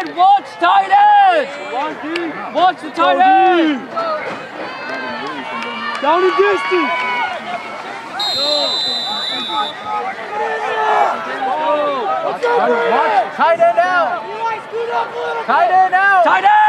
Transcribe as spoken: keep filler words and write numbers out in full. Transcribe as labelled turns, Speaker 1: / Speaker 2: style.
Speaker 1: end! Watch tight end! Watch the tight end!
Speaker 2: Down in distance!
Speaker 1: Watch, tight end out! Tight end out! Tight end!